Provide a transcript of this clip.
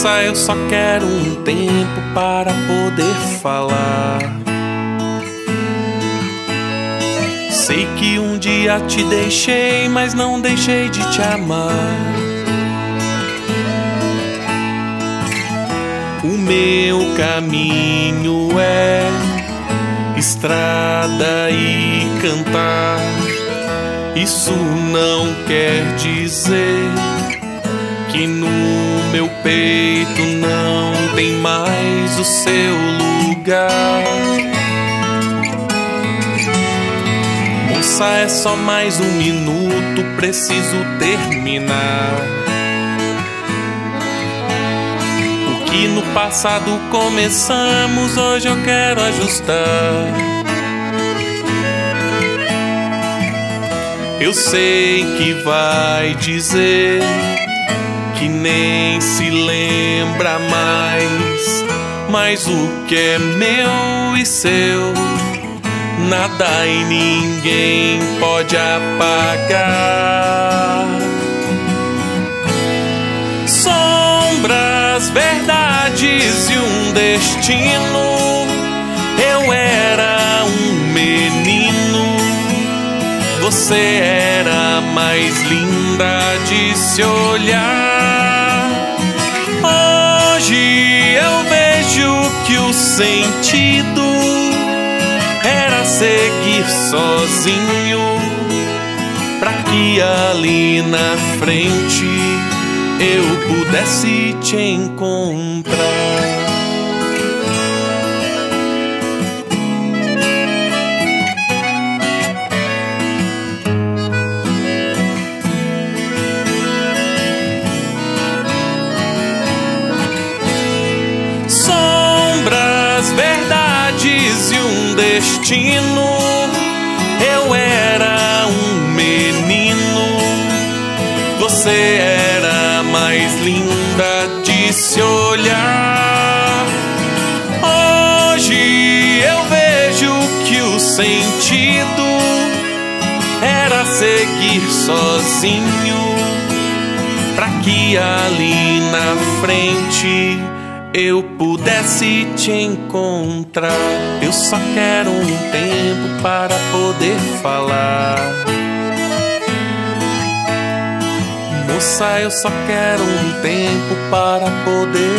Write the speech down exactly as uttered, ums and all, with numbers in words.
Moça, eu só quero um tempo para poder falar. Sei que um dia te deixei, mas não deixei de te amar. O meu caminho é estrada e cantar. Isso não quer dizer que no meu peito não tem mais o seu lugar. Moça, é só mais um minuto, preciso terminar. O que no passado começamos, hoje eu quero ajustar. Eu sei que vai dizer que nem se lembra mais, mas o que é meu e seu, nada e ninguém pode apagar. Sombras, verdades e um destino. Eu era um menino, você era mais linda de se olhar. Hoje eu vejo que o sentido era seguir sozinho, pra que ali na frente eu pudesse te encontrar. Verdades e um destino. Eu era um menino, você era mais linda de se olhar. Hoje eu vejo que o sentido era seguir sozinho, pra que ali na frente eu pudesse te encontrar. Eu só quero um tempo para poder falar. Moça, eu só quero um tempo para poder